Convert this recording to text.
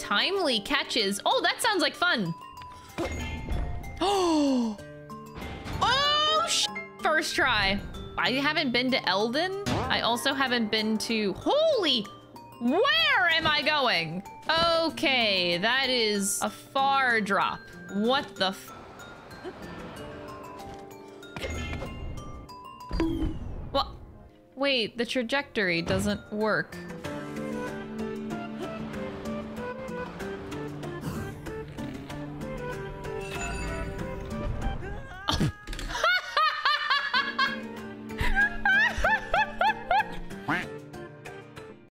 timely catches. Oh, that sounds like fun. Oh, first try. I haven't been to Eldon. I also haven't been to... Holy... Where am I going? Okay, that is a far drop. What the f... Well, wait, the trajectory doesn't work.